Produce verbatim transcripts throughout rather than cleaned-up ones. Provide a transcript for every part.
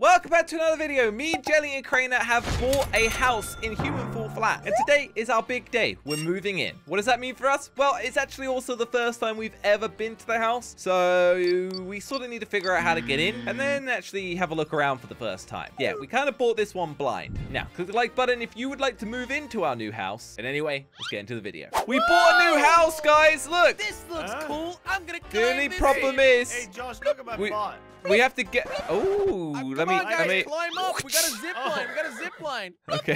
Welcome back to another video. Me, Jelly, and Crainer have bought a house in Human Fall Flat. And today is our big day. We're moving in. What does that mean for us? Well, it's actually also the first time we've ever been to the house. So we sort of need to figure out how to get in and then actually have a look around for the first time. Yeah, we kind of bought this one blind. Now, click the like button if you would like to move into our new house. And anyway, let's get into the video. We Whoa! bought a new house, guys. Look. This looks Huh? cool. I'm going to The only this. problem Hey, is... Hey, Josh, look at my We- bot. We have to get... Oh, Uh, let come me... on, guys, let me... climb up. We got a zip Oh. line. We got a zip line. Okay.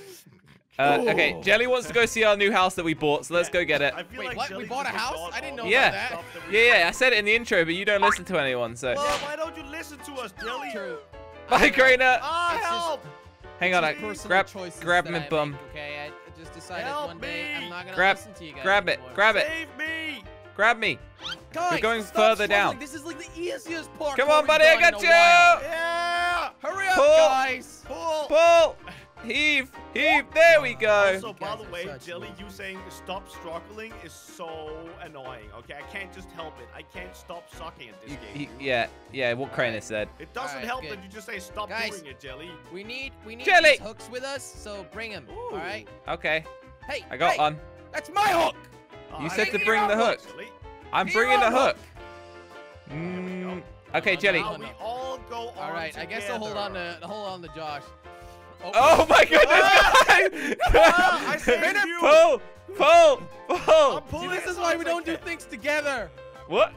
Uh, okay, Jelly wants to go see our new house that we bought, so let's go get it. I feel Wait, like what? Jelly We bought a just house? bought I didn't all know the about that. stuff we Yeah, yeah, I said it in the intro, but you don't listen to anyone, so... Yeah, why don't you listen to us, Jelly? True. Bye, Crainer. Ah, It's just- help! Hang on, I, Personal grab, choices grab that me, I bum. make, okay, I I just decided Help one day me. I'm not gonna Grab- listen to you guys Grab it, anymore. grab it, Save me! grab me. Guys, We're going stop further struggling. down. This is like the easiest part. Come on, buddy, I got you. Yeah! Hurry up, Pull. guys. Pull! Pull, heave, heave. There we go. Also, by guys the are way, such Jelly, losers. you saying stop struggling is so annoying, okay? I can't just help it. I can't stop sucking at this Y- game. y- Yeah, yeah. What Crainer Alright. said. It doesn't Alright, help good. that you just say stop Guys. doing it, Jelly. We need we need Jelly. these hooks with us, so bring them. Ooh. All right. Okay, Hey, I got hey, one. That's my hook. Oh, You I said didn't to get bring our the hook. Jelly. I'm Here bringing the on hook. There we Mm, go. okay, No, Jelly. no, Now no. we all go on All right. I guess I'll hold on to hold on to Josh. Oh my goodness, Ah, I guys! saved you. Pull, pull, pull. I'm See, pulling this as is why hard we as I don't do can. things together. What?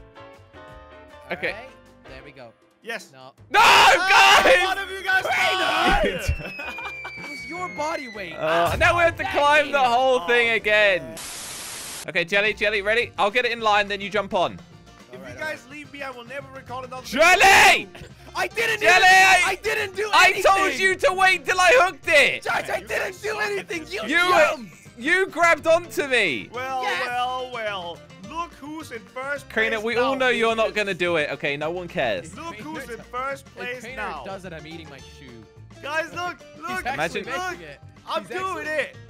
All Okay. right, there we go. Yes. No, No, Ah, guys! one of you guys Crainer! died! it was your body weight. Uh, now we have to Dang climb the it. whole Oh, thing again. man. Okay, Jelly, Jelly, ready? I'll get it in line, then you jump on. If Alright, you guys leave me, I will never record another Jelly! I didn't. Jelly, even, I- I didn't do I anything. told you to wait till I hooked it. Josh, I You didn't guys do suck at anything. this You, game. You, dumb. you grabbed onto me. Well, Yes. well, well. Look who's in first place Crainer, we now, all know you're not idiots. going to do it, okay? No one cares. Look who's in Crainer- first If place Crainer now. does it, I'm eating my shoe. Guys, look, He's look, actually Imagine- making look. it. I'm He's doing actually- it.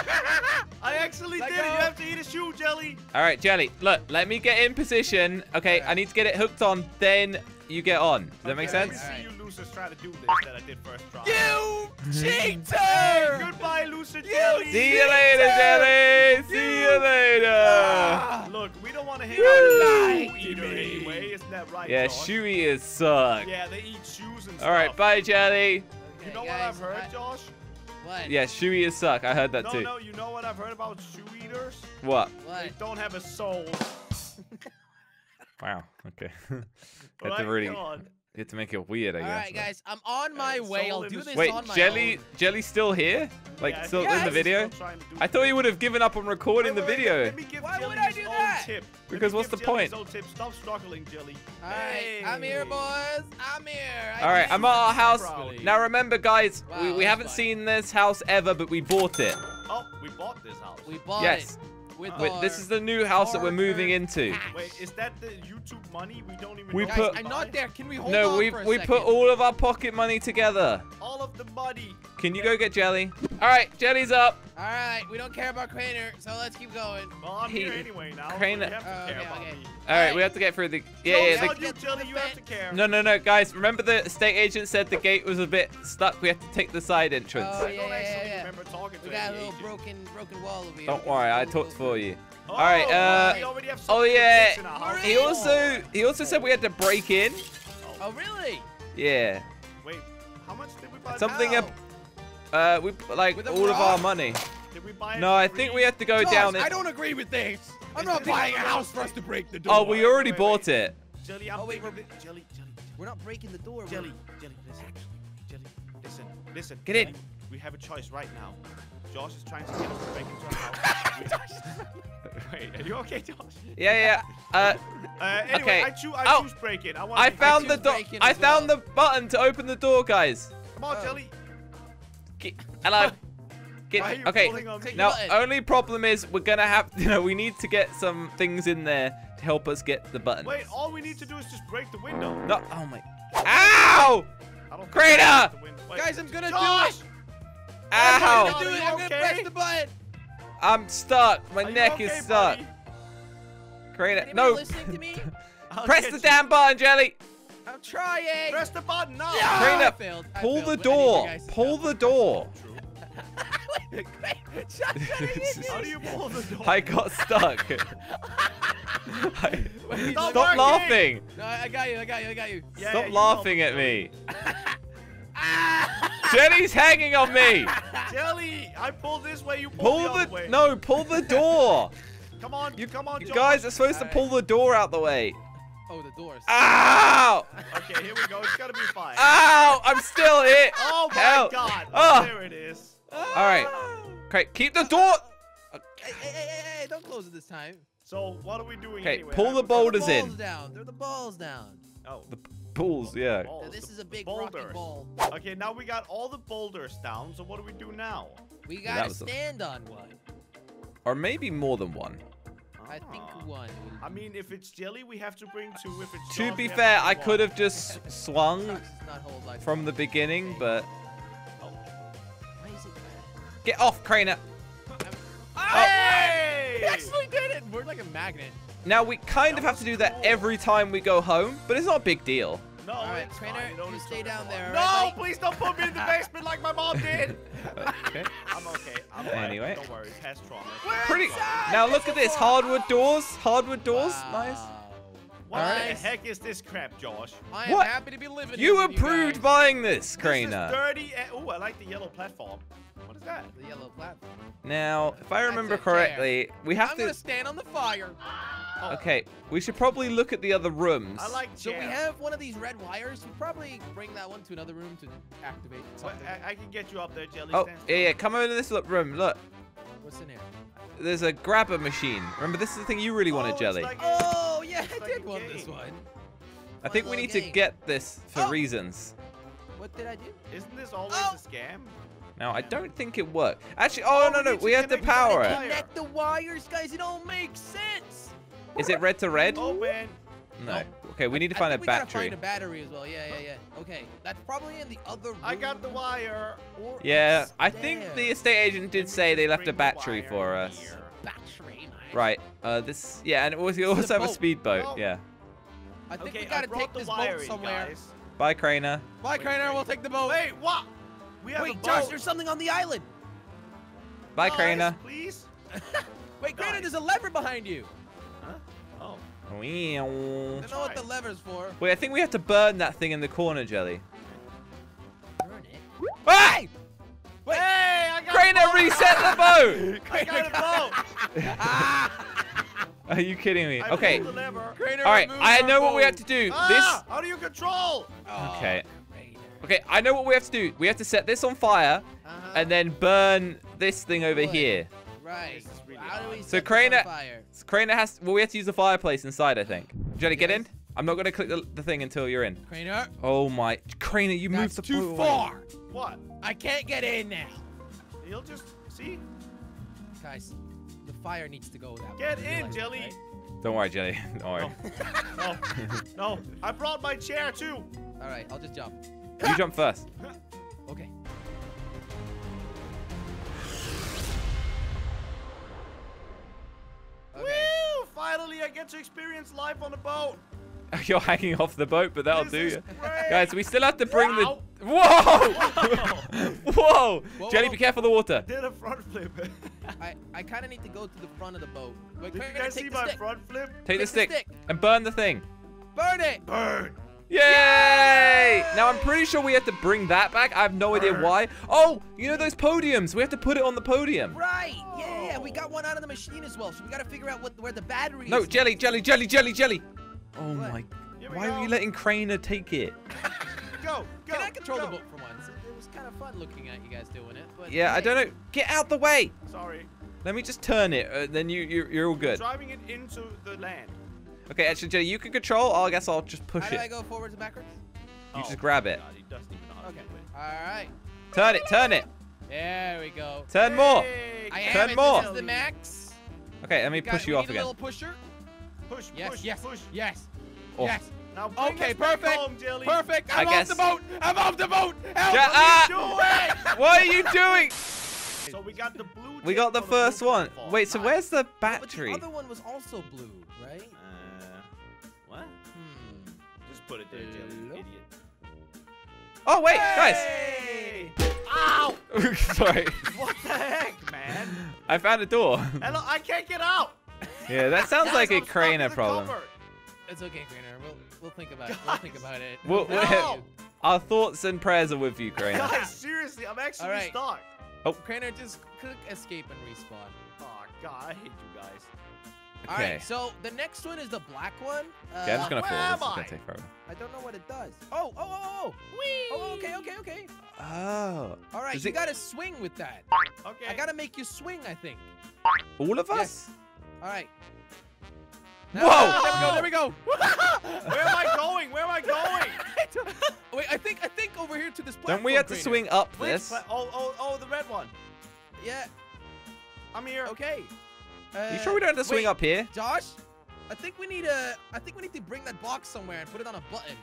I actually Let did it. go. You have to eat a shoe, Jelly. All right, Jelly, look, let me get in position. Okay, Alright. I need to get it hooked on, then you get on. Does that make Okay, let sense? me see Alright. you losers try to do this that I did first try. You Hey, cheater! goodbye, loser Jelly. See you later, Jelly. See you later. Ah. Look, we don't want to hang You out with lied shoe to eater me. anyway. Isn't that right, Yeah, Josh? shoe eaters suck. Yeah, they eat shoes and stuff. All right, bye, Jelly. You Okay, know what guys, I've heard, I- Josh? What? Yeah, shoe eaters suck. I heard that No, too. no, you know what I've heard about shoe eaters? What? What? They don't have a soul. Wow. Okay. you have Right, to really, come you on. have to make it weird, I All guess. right, guys, I'm on my it's way. all I'll in do the this Wait, on my Jelly, own. Jelly's still here? Like, Yeah, still he's in the Yes. video? still trying to do I thought he would have given up on recording Wait, the wait, wait, video. Let me give Why Jelly would I his do own that? tip. Let Because me what's give the Jelly his point? own tip. Stop struggling, Jelly. All right, I'm here, Hey. boys. I'm here. I All right, did I'm at our house. Proud. Now remember, guys, Wow, we, we that's haven't fine. seen this house ever, but we bought it. Oh, we bought this house. We bought Yes. it with Wait, our this is the new house that we're moving into. cash. Wait, is that the YouTube money? We don't even We know Guys, put- what I'm to not buy? there. Can we hold No, on we for a we second? put all of our pocket money together. All of the money. Can you go get Jelly? All right, Jelly's up. All right, we don't care about Crainer, so let's keep going. Well, I'm He- here anyway now. Crane- So you have to Oh, care okay, about okay. me. All right, Hey. we have to get through the. Yeah, No, yeah. tell The, you, Jelly, you have to care. no, no, no, guys. Remember the estate agent said the gate was a bit stuck. We have to take the side entrance. Oh, I yeah, don't yeah, actually yeah. remember talking to We got a any little agent. broken, broken wall over here. Don't We worry, can I go talked over for it. you. Oh, All right, uh, we already have oh, something to yeah. fix in our house. He also he also said we had to break in. Oh, really? Yeah, Wait, how much did we buy? something How? up. Uh, we like With a all of our rock? money. Did we buy it No, for I free? think we have to go Josh, down it. I don't agree with this. I'm Is not this buying a another house house? for us to break the door. Oh, we Wait, already wait, bought wait. it. Jelly, I'm Oh, wait, thinking that- Jelly, Jelly, We're not breaking the door. Jelly, Jelly, listen. Jelly, listen, listen. Get in. Jelly, we have a choice right now. Josh is trying to get us to break into our house. Wait, are you okay, Josh? Yeah, yeah. Uh, Uh, anyway, Okay. I, choo I Oh, choose break it. I want. I to found the choose door. break in I as found well. the button to open the door, guys. Come on, Oh. Jelly. Get, hello. Get, Why are you okay. pulling on me? Now, button. only problem is we're gonna have, you know, we need to get some things in there to help us get the button. Wait, all we need to do is just break the window. No. Oh my. Ow! I don't think Crainer! I break the window. Wait, Guys, I'm gonna Josh! do it. I'm Ow! gonna do it. Are I'm you gonna okay? press the button. I'm stuck. My Are you neck okay, is stuck. buddy? Crainer, Anybody no. listening to me? I'll Press get the you. damn button, Jelly. I'm trying. Press the button now. Yeah! Crainer, I failed. I pull failed. the I need you door. guys to Pull help. the door. Wait, wait, shut- shut it. How do you pull the door? I got stuck. I- Wait, Stop Stop working. laughing. No, I got you. I got you. I got you. Yeah, Stop yeah, you laughing help at me. me. Jelly's hanging on me. Jelly, I pull this way, you pull, Pull the, other the way. no, pull the door. Come on, You, come on, you Josh. guys are supposed to Alright. pull the door out the way. Oh, the doors. Ow! Okay, here we go. It's gonna be fine. Ow! I'm still hit. Oh my Help. God! Oh. There it is. All right. Okay, keep the door. Hey, hey, hey, hey, hey, don't close it this time. So what are we doing Okay, anyway? pull I the forgot- boulders Throw the in. balls down. Throw the balls down. Oh, The pools, yeah. balls, Now, this the- is a the big boulders. rocking ball. Okay, now we got all the boulders down. So what do we do now? We that gotta was the- stand on one. Or maybe more than one. I think Ah. one. I mean, if it's Jelly, we have to bring two. If it's To Josh, be we have fair, to I bring could one. have just swung Josh does not hold like from the beginning, but Why is it bad? get off, Crainer. Hey! We actually did it. We're like a magnet. Now we kind of That have to was do that cool. every time we go home, but it's not a big deal. No, All right, it's Trainer, fine. It only you stay took us down a there, while. all No, right, buddy? please don't put me in the basement like my mom did. Okay. I'm okay. I'm fine. Anyway. Don't worry. It has trauma. Pretty. inside. Now look at this. Hardwood doors. Hardwood doors. Wow. Nice. What Alright. the heck is this crap, Josh? I am What? happy to be living You here with approved guys. buying this, This is Crainer. dirty. Oh, I like the yellow platform. What is that? The yellow platform. Now, if I That's remember a chair. correctly, we have I'm to. gonna stand on the fire. Okay, we should probably look at the other rooms. I like So we chair. have one of these red wires. We probably bring that one to another room to activate What, something. I, I can get you up there, Jelly. Oh, Stand yeah, still. yeah. Come over to this look room. Look, What's in here? there's a grabber machine. Remember, this is the thing you really Oh, wanted, it's Jelly. like a- Oh yeah, It's I like did a want this game. one. I think we little need to game. get this for Oh. reasons. What did I do? Isn't this always Oh. a scam? Now, I don't think it worked. Actually, oh, Oh, no, we no, need to we have to connect the power wire. it. Connect the wires, guys. It don't make sense. Is it red to red? Open. No. Okay, we need to I find a think we gotta battery. find a battery as well. Yeah, yeah, yeah. Okay, that's probably in the other room. I got the wire. or Yeah, I think the upstairs. estate agent did say they left a Bring the battery wire for us. here. battery. Man. Right. Uh, this. Yeah, and we also This is a have a boat. speedboat. Oh. Yeah. I think Okay, we I gotta brought take the this wire boat in, somewhere. guys. Bye, Crainer. Bye, Wait, Crainer. wait. We'll take the boat. Wait, what? We have a Wait, boat. Josh, there's something on the island. Bye, Guys, Crainer. Please. Wait, Crainer, Guys. there's a lever behind you. Huh? Oh. I Meow. don't know what the Try. lever's for. Wait, I think we have to burn that thing in the corner, Jelly. Burn it. Hey! Wait. Hey, I got Crainer, a boat. reset the boat! I got a boat. Are you kidding me? I Okay. pulled the lever. Crainer, All right, remove I our know what we boat. have to do. Ah, how do you control? Oh, Okay. Crainer. This. Okay, I know what we have to do. We have to set this on fire Uh-huh. and then burn this thing over Wood. here. Right. This is really How do we hard. So set this on Crainer- fire? So Crainer has. Well, we have to use the fireplace inside, I think. Jelly, get Yes. in. I'm not gonna click the, the thing until you're in. Crainer, Oh my, Crainer, you moved that's the too boat away. far. What? I can't get in now. He'll just see. Guys, the fire needs to go that Get way. You in, realize that, Jelly. right? Don't worry, Jelly. Don't worry. No, no. I brought my chair too. All right, I'll just jump. You jump first. Okay. Okay. Woo! Finally, I get to experience life on a boat. You're hanging off the boat, but that'll This do is you. great. Guys, we still have to bring Wow. the. Whoa! Whoa! Whoa, Jelly, whoa. be careful of the water. Did a front flip. I, I kind of need to go to the front of the boat. Wait, Did you Crainer, guys see take the my stick. front flip? Take the the stick, stick. and burn the thing. Burn it. Burn. Yay! Now I'm pretty sure we have to bring that back. I have no idea Burn. why. Oh, you know those podiums? We have to put it on the podium. Right. Yeah, yeah, we got one out of the machine as well, so we got to figure out what where the battery No, is. jelly, jelly, jelly, jelly, jelly. Oh What? my! Here we Why go. are you letting Crainer take it? Go, go. Can I control go. the boat for once? It, it was kind of fun looking at you guys doing it, but Yeah, I hey. don't know. Get out the way. Sorry. Let me just turn it. Uh, then you, you, you're all good. Driving it into the land. Okay, actually, Jelly, you can control. I guess I'll just push How do I it. go forwards and backwards? You Oh just grab my it. God, he doesn't even know how Okay. to do it. All right. Turn it, turn it. There we go. Turn more. Hey, I Turn am it. more. This is the max. Okay, let me We got- push you we off need again. a little pusher. Push, Yes, push, yes, push. yes, Oh. yes. Now bring Okay, us back perfect. home, Jelly. Perfect. I I'm guess- off the boat. I'm off the boat. Help. Ja- What ah! are you doing? What are you doing? So we got the blue. We tip got the for first blue one. platform. Wait, so Nice. where's the But battery? the other one was also blue, right? Uh, what? Hmm. Just put it there, Jelly, you idiot. Oh, wait, Hey! Ow! guys. Sorry. What the heck, man? I found a door. Hello, I can't get out. Yeah, that sounds Guys, like a I'm stuck in Crainer the problem. cupboard. It's okay, Crainer. We'll we'll think about it. We'll think about it. We'll- We'll- No! Our thoughts and prayers are with you, Crainer. Guys, seriously, I'm actually All right. stuck. Crainer, just click escape and respawn. Oh, God, I hate you guys. All Okay. right, so the next one is the black one. Uh, Okay, I'm just gonna where fall. am This is I? gonna take forever. I don't know what it does. Oh, oh, oh, oh. Whee! Oh, okay, okay, okay. Oh. All right, Does you it- gotta swing with that. Okay. I gotta make you swing, I think. All of us? Yes. All right. Whoa! Now- There we go. There we go. Where am I going? Where am I going? Wait, I think I think over here to this platform. Don't we have to Crainer. swing up Which this? pla- Oh, oh, oh, the red one. Yeah. I'm here. Okay. You Uh, sure we don't have to swing wait, up here? Josh? I think we need a. I think we need to bring that box somewhere and put it on a button.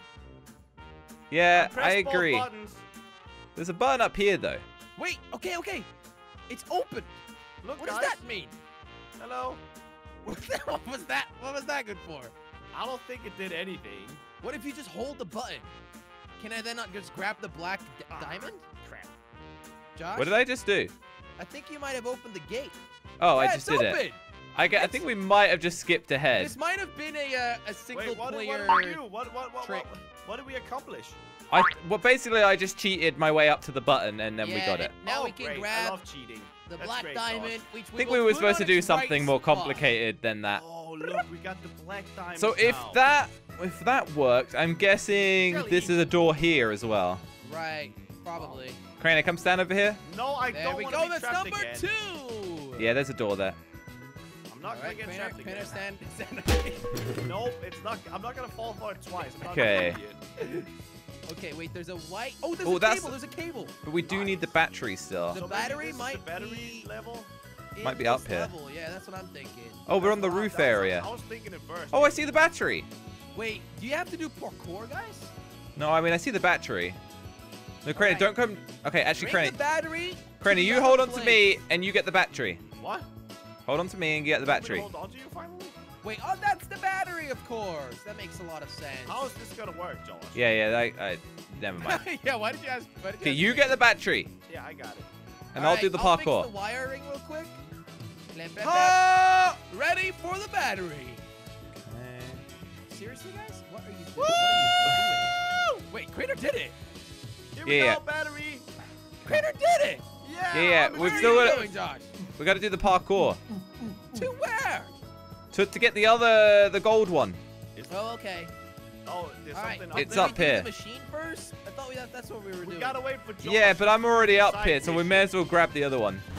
Yeah, Press I both agree. buttons. There's a button up here, though. Wait. Okay. Okay. It's open. Look, What guys. does that mean? Hello. What was that? What was that good for? I don't think it did anything. What if you just hold the button? Can I then not just grab the black d Ah, diamond? Crap. Josh? What did I just do? I think you might have opened the gate. Oh, I Yeah, just it's did it. open. I, get, I think we might have just skipped ahead. This might have been a uh, a single Wait, what, player. what did we do? What, what, what, trick. what, what did we accomplish? I well, basically, I just cheated my way up to the button, and then we Yeah, got it. and Now oh, we can great. I grab love cheating. the That's black great, Josh. diamond. Which I think we were supposed to do something more spot. complicated than that. Oh, look, we got the black diamond. So if now. that if that worked, I'm guessing Jelly. this is a door here as well. Right. Probably. Crainer, come stand over here. No, I There don't we want to go. be That's trapped number again. two. Yeah, there's a door there. I'm not All right, gonna get Crainer, trapped Crainer, again. stand, stand. Nope, it's not. I'm not gonna fall for it twice. I'm not Okay. an idiot. Okay, wait. There's a white. Oh, there's Oh, a that's- cable. There's a cable. But we do need the battery still. The So maybe battery this is might the battery be- level. In Might be this up here. Level. Yeah, that's what I'm thinking. Oh, we're on the Wow, roof that was- area. I was thinking it first. Oh, I see the battery. Wait, do you have to do parkour, guys? No, I mean I see the battery. No, Crainer, Alright. don't come. Okay, actually, Bring Crainer, the battery. Crainer, to you the hold other on to place. me and you get the battery. What? Hold on to me and get the Want me to battery. Hold on to you finally. Wait, oh, that's the battery, of course. That makes a lot of sense. How is this gonna work, Josh? Yeah, yeah. I, I, never mind. yeah, why did you ask? Why did Okay, ask you me? get the battery, Yeah, I got it. and I'll Alright, do the I'll fix parkour. the wiring real quick. Blip, blip, blip. Ah! Ready for the battery. Okay. Seriously, guys? What are you doing? What are you doing? Wait, Crater did it. Here we Yeah. go, battery. Crater did it. Yeah. Yeah, yeah, I'm we've What here. still are you got- doing, Josh? We got to do the parkour To where? to to get the other the gold one. Oh, okay. Oh, there's All right. something up It's there. up Did we do here. The machine first? I thought we that, that's what we were We doing. gotta wait for Josh. Yeah, but I'm already up Side here, so we mission. may as well grab the other one.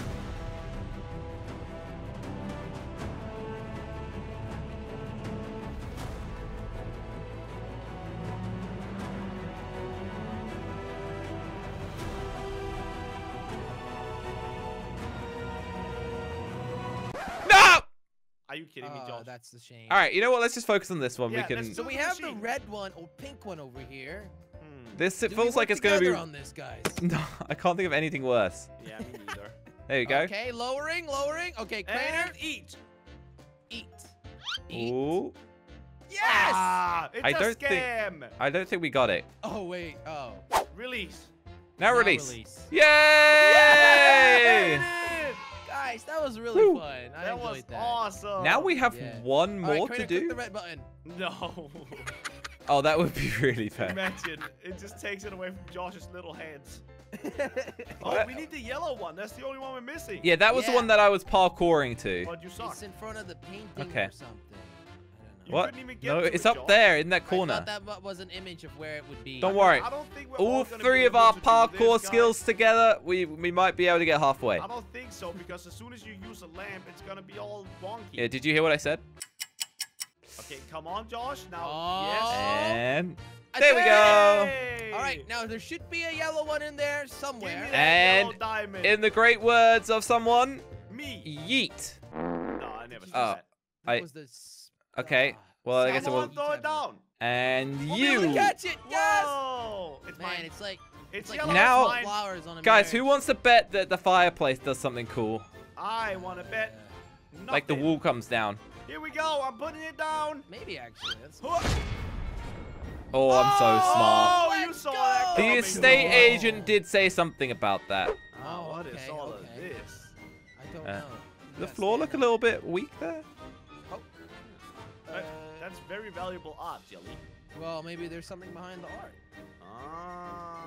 No! Are you kidding me, Oh, Josh? that's the shame. All right, you know what? Let's just focus on this one. Yeah, we let's can. So do we the have the machine. red one or pink one over here. Hmm. This it Do we feels like work it's gonna be. together on this, guys. No, I can't think of anything worse. Yeah, me neither. There you go. Okay, lowering, lowering. Okay, Crainer, And eat. eat. Eat. Ooh, Yes! Ah, it's I a don't think- scam. I don't think we got it. Oh, wait. Oh. Release. Now, Now release. release. Yay! Yay! Guys, that was really Woo. fun. I That enjoyed was that. awesome. Now we have Yeah. one All right, more Crainer, to click do. the red button. No. Oh, that would be really fair. Imagine. It just takes it away from Josh's little hands. Oh, What? we need the yellow one. That's the only one we're missing. Yeah, that was the Yeah. one that I was parkouring to. But you suck. It's in front of the painting Okay. or something. You What? couldn't even get No, to it's it, up Josh. there in that I corner. thought that wa- was an image of where it would be. Don't worry. I don't think we're All gonna three be of able our to do parkour this, guys. skills together, we we might be able to get halfway. I don't think so because as soon as you use a lamp, it's gonna be all wonky. Yeah, did you hear what I said? Okay, come on, Josh. Now, Oh. And I there we did go. Hey! All right, now there should be a yellow one in there Give me somewhere. that And yellow diamond. in the great words of someone, Me. yeet. No, I never said Oh, that. That I- was the s- Okay, ah, well, I guess Come it on, will. throw it down. And We'll be able to you. catch it. Yes. Whoa! It's Man, mine. it's like It's like yellow. Now- it's mine. flowers on a Guys, who marriage. wants to bet that the fireplace does something cool? I want to bet. Nothing. Like the wall comes down. Here we go. I'm putting it down. Maybe actually. That's... Huh. Oh, I'm so smart. Oh, you saw that The coming. estate Oh. agent did say something about that. Oh, what is okay, all okay. of this? I don't Uh, know. The floor look a little bit weak there. Oh. That- Uh, that's very valuable art, Jelly. well, maybe there's something behind the art. Ah.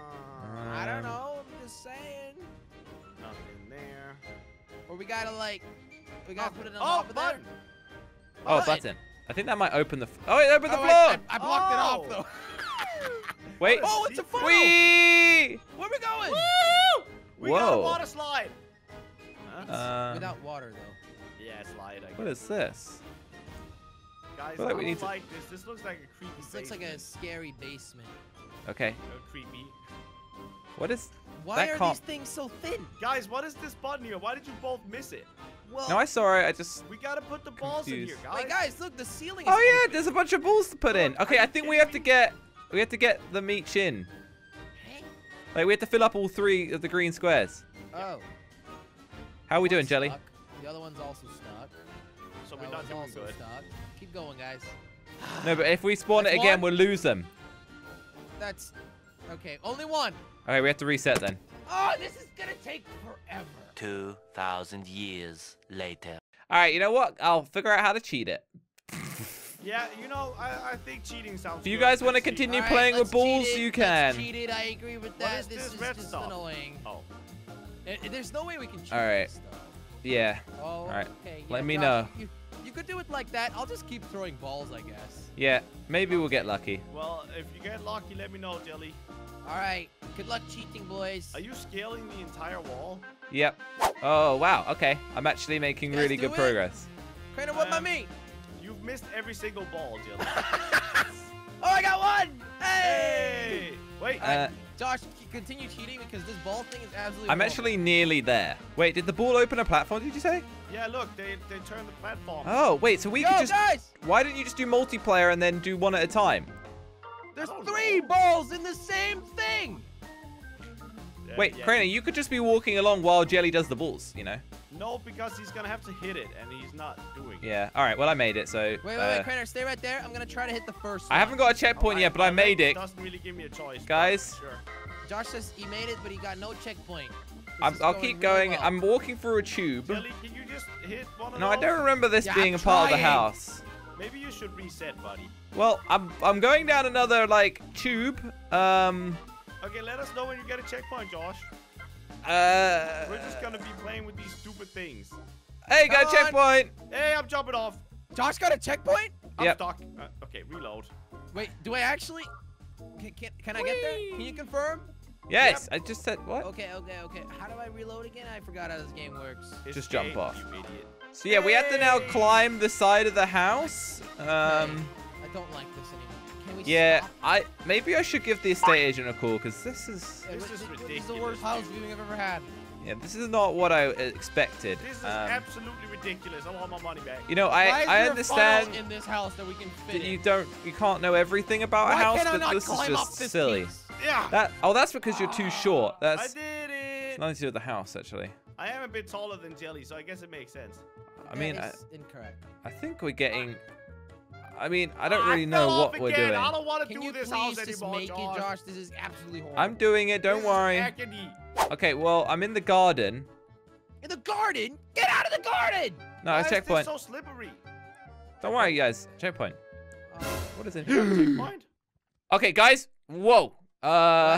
I don't Um, know. I'm just saying. Nothing there. Or we gotta like, we gotta put it on Oh, top of there. button. Oh, Button. button. I think that might open the. F oh, it opened the Oh, floor. I, I, I blocked it Oh. off though. Wait. Oh, it's a funnel. Whee! Where we going? Woo! We got a Whoa. water slide. Huh? Uh, Without water though. yeah, slide. I what guess. is this? Guys, feel I like we don't need to- like this. This looks like a creepy. This looks like a basement. scary basement. Okay. Uh, creepy. What is? Why That are can't- these things so thin? Guys, what is this button here? Why did you both miss it? Well, No, I saw it. I just. We gotta put the balls in Confused. here, guys. wait, guys, look, the ceiling is Oh yeah, open. there's a bunch of balls to put in. Look, Okay, are I you think we kidding have to me? get. We have to get the meat in. Hey. Like we have to fill up all three of the green squares. Oh. How are we doing, One's Jelly? stuck. The other one's also stuck. So we're That not one's doing also good. stuck. Keep going, guys. No, but if we spawn That's it again, one. we'll lose them. That's okay. Only one. Okay, we have to reset then. Oh, this is gonna take forever. Two thousand years later. All right, you know what? I'll figure out how to cheat it. Yeah, you know, I, I think cheating sounds If you good. guys want to Let's see. continue All right, playing with let's cheat balls, it. you Let's can. cheat it. I agree with that. is this this is red just stuff? annoying. Oh. Eh, eh, there's no way we can cheat All right. this, though. Yeah. Oh, All right. okay. Let yeah, me Josh, know. You, you could do it like that. I'll just keep throwing balls, I guess. Yeah. Maybe we'll get lucky. Well, if you get lucky, let me know, Jelly. All right. Good luck cheating, boys. Are you scaling the entire wall? Yep. Oh wow. Okay. I'm actually making You guys really do good it? progress. Crainer, what I about am- me? You've missed every single ball, Jelly. Oh, I got one! Hey! Hey! Wait. Uh, Josh, c- continue cheating because this ball thing is absolutely. I'm horrible. actually nearly there. Wait, did the ball open a platform? Did you say? yeah, look, they they turned the platform. Oh wait. So we Yo, could just. guys! Why didn't you just do multiplayer and then do one at a time? There's don't three know. balls in the same thing. Yeah, Wait, yeah. Crainer, you could just be walking along while Jelly does the balls. You know? No, because he's gonna have to hit it, and he's not doing it. Yeah. All right. Well, I made it. So. Wait, wait, uh, wait, Crainer, stay right there. I'm gonna try to hit the first I one. haven't got a checkpoint yet, but I made it. Doesn't really give me a choice, but Guys. Sure. Josh says he made it, but he got no checkpoint. This I'm, is I'll going keep really going. well. I'm walking through a tube. Jelly, can you just hit one of No, I those? don't remember this Yeah, being I'm a part of the trying. house. Maybe you should reset, buddy. Well, I'm I'm going down another like tube. Um. Okay, let us know when you get a checkpoint, Josh. Uh. We're just gonna be playing with these stupid things. Hey, got a Come on. checkpoint. Hey, I'm jumping off. Josh got a checkpoint? I'm Yep. stuck. Uh, okay, reload. Wait, do I actually? Can, can, can I get there? Can you confirm? Yes, I just said what? Okay, okay, okay. How do I reload again? I forgot how this game works. Just jump Escape, off. You idiot. So yeah, we have to now Hey. climb the side of the house. Um. I don't like this anymore. Can we Yeah, stop? I maybe I should give the estate agent a call because this is Yeah, This but is This is the ridiculous, worst house dude. viewing I've ever had. yeah this is not what I expected. This is Um, absolutely ridiculous. I want my money back. you know, Why I is I there a understand funnel in this house that we can fit that you in? don't you can't know everything about a Why house, can I but not this is climb up just this silly. piece? Yeah. That oh, that's because you're too short. I That's did it. nothing to do with the house actually. I am a bit taller than Jelly, so I guess it makes sense. I mean, I, That is incorrect. I think we're getting. I mean, I don't really I know fell off what we're again. doing. I don't want to Can do you this please house just anymore, make Josh. it, Josh? This is absolutely horrible. I'm doing it. Don't This is worry. agony. Okay, well, I'm in the garden. in the garden. Get out of the garden! No, Why a is this checkpoint. so slippery? Don't worry, guys. Checkpoint. Uh, What is it? Checkpoint? Okay, guys. Whoa. Uh.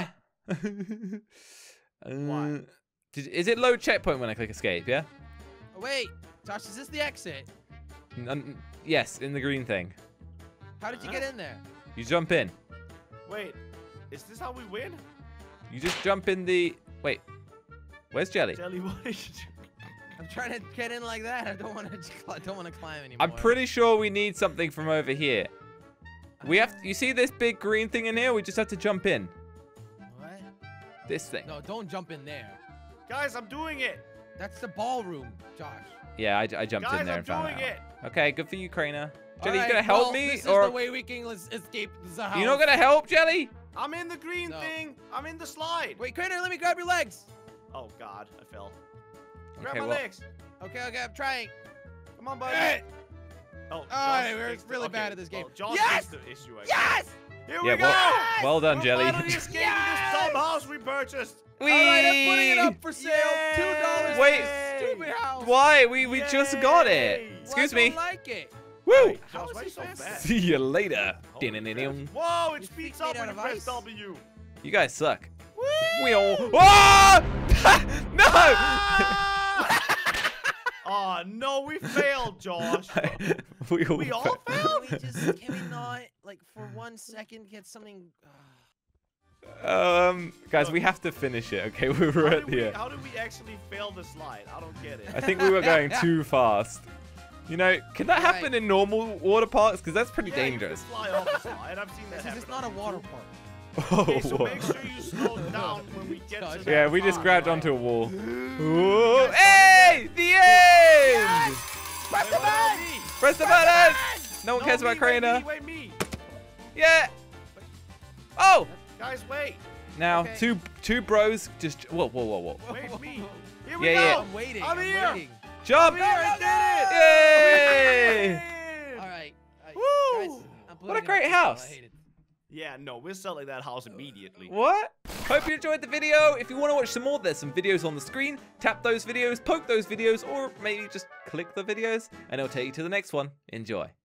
uh What? did, is it load checkpoint when I click escape? Yeah. oh, wait, Josh, is this the exit? N- n- yes, in the green thing. How did you get in there? You jump in. Wait, is this how we win? You just jump in the. Wait. Where's Jelly? Jelly, what are you doing? I'm trying to get in like that. I don't want to. I don't want to climb anymore. I'm pretty sure we need something from over here. We have. To, you see this big green thing in here? We just have to jump in. What? This thing. No, don't jump in there. Guys, I'm doing it. That's the ballroom, Josh. Yeah, I, I jumped Guys, in there I'm and found doing out. it. Okay, good for you, Crainer. Jelly, you Alright, gonna help well, me, this is or the way we can let's escape the house. you're not gonna help, Jelly? I'm in the green No. thing. I'm in the slide. Wait, Crainer, let me grab your legs. Oh, God, I fell. Grab Okay, my well- legs. Okay, okay, I'm trying. Come on, buddy. Hey! Oh, Alright, Josh we're fixed it. really Okay, bad at this game. well, Josh Yes! fixed the issue, I guess. Yes! Here Yeah, we go. well, well done, We're Jelly. finally escaping Yes! this dumb house we purchased. All right, I'm putting it Whee! up for sale. Two dollars. Wait. Stupid house. Why? We we just got it. Yay! Excuse Well, I me. don't like it. Woo! Josh, why are you so fast? See you later. Holy Ding-ding-ding-ding. crap. Whoa, it Your speeds feet up made when out you of press ice? W. You guys suck. We all. Oh! No! Oh no, we failed, Josh. we all. We all fa- failed? Can we just, can we not, like, for one second get something? Um, guys, we have to finish it. Okay, we were How at did, we, here. how did we actually fail the slide? I don't get it. I think we were going too fast. You know, can that happen Right. in normal water parks? Because that's pretty Yeah, dangerous. You can fly off the slide. I've seen that This happen. is not a on water YouTube. park. Oh, Okay, so whoa. make sure you slow down when we get to that Yeah, we just part, grabbed right? onto a wall. Ooh, hey! The end! Press the button! Press the button! No one No, cares me, about wait, Crainer. me, wait, me. Yeah! Oh! Guys, wait. Now, Okay. two two bros just... Whoa, whoa, whoa, whoa. Wait, me. Here we Yeah, go. yeah. I'm waiting. I'm I'm here. waiting. Jump! I'm here, I Yay! did it. All right. I, Woo! guys, I'm What a putting it great up for sale. house. I hate it. Yeah, no, we're selling that house immediately. What? Hope you enjoyed the video. If you want to watch some more, there's some videos on the screen. Tap those videos, poke those videos, or maybe just click the videos, and it'll take you to the next one. Enjoy.